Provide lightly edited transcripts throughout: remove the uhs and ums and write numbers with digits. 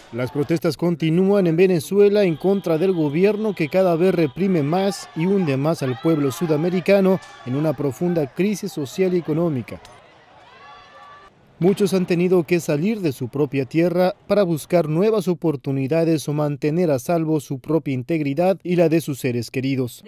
Las protestas continúan en Venezuela en contra del gobierno que cada vez reprime más y hunde más al pueblo sudamericano en una profunda crisis social y económica. Muchos han tenido que salir de su propia tierra para buscar nuevas oportunidades o mantener a salvo su propia integridad y la de sus seres queridos.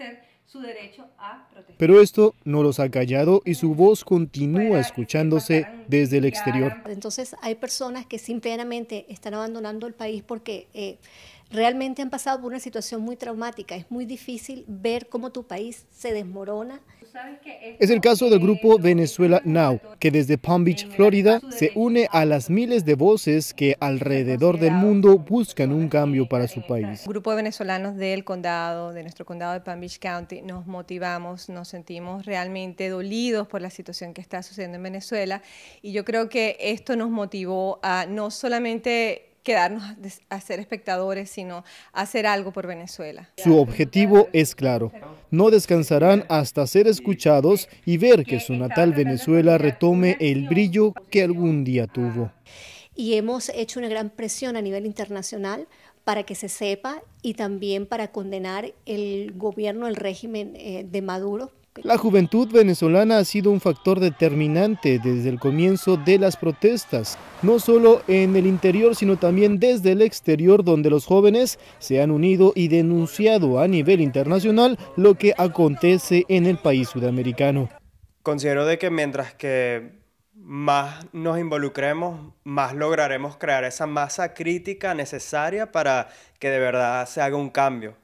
Pero esto no los ha callado y su voz continúa escuchándose desde el exterior. Entonces hay personas que simplemente están abandonando el país porque realmente han pasado por una situación muy traumática. Es muy difícil ver cómo tu país se desmorona. Es el caso del grupo Venezuela Now, que desde Palm Beach, Florida, se une a las miles de voces que alrededor del mundo buscan un cambio para su país. Un grupo de venezolanos del condado, de nuestro condado de Palm Beach County, nos motivamos, nos sentimos realmente dolidos por la situación que está sucediendo en Venezuela, y yo creo que esto nos motivó a no solamente quedarnos a ser espectadores, sino a hacer algo por Venezuela. Su objetivo es claro: no descansarán hasta ser escuchados y ver que su natal Venezuela retome el brillo que algún día tuvo. Y hemos hecho una gran presión a nivel internacional para que se sepa y también para condenar el gobierno, el régimen de Maduro. La juventud venezolana ha sido un factor determinante desde el comienzo de las protestas, no solo en el interior, sino también desde el exterior, donde los jóvenes se han unido y denunciado a nivel internacional lo que acontece en el país sudamericano. Considero de que mientras que más nos involucremos, más lograremos crear esa masa crítica necesaria para que de verdad se haga un cambio.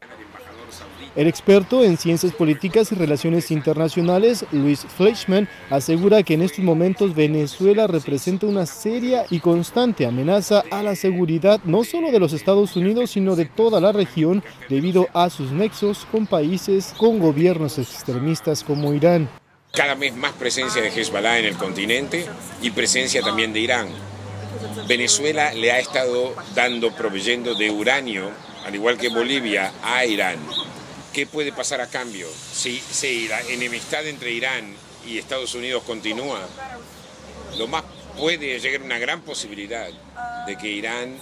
El experto en ciencias políticas y relaciones internacionales, Luis Fleischmann, asegura que en estos momentos Venezuela representa una seria y constante amenaza a la seguridad no solo de los Estados Unidos, sino de toda la región, debido a sus nexos con países con gobiernos extremistas como Irán. Cada vez más presencia de Hezbollah en el continente y presencia también de Irán. Venezuela le ha estado proveyendo de uranio, al igual que Bolivia, a Irán. ¿Qué puede pasar a cambio? Si la enemistad entre Irán y Estados Unidos continúa, lo más puede llegar una gran posibilidad de que Irán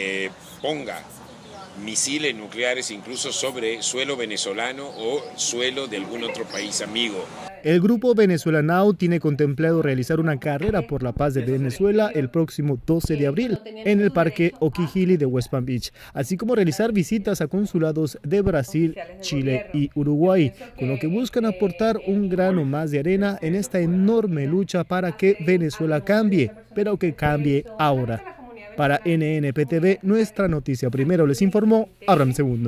ponga misiles nucleares incluso sobre suelo venezolano o suelo de algún otro país amigo. El grupo Venezuela Now tiene contemplado realizar una carrera por la paz de Venezuela el próximo 12 de abril en el Parque O'Keefe de West Palm Beach, así como realizar visitas a consulados de Brasil, Chile y Uruguay, con lo que buscan aportar un grano más de arena en esta enorme lucha para que Venezuela cambie, pero que cambie ahora. Para NNP TV, nuestra noticia primero, les informó Abraham II.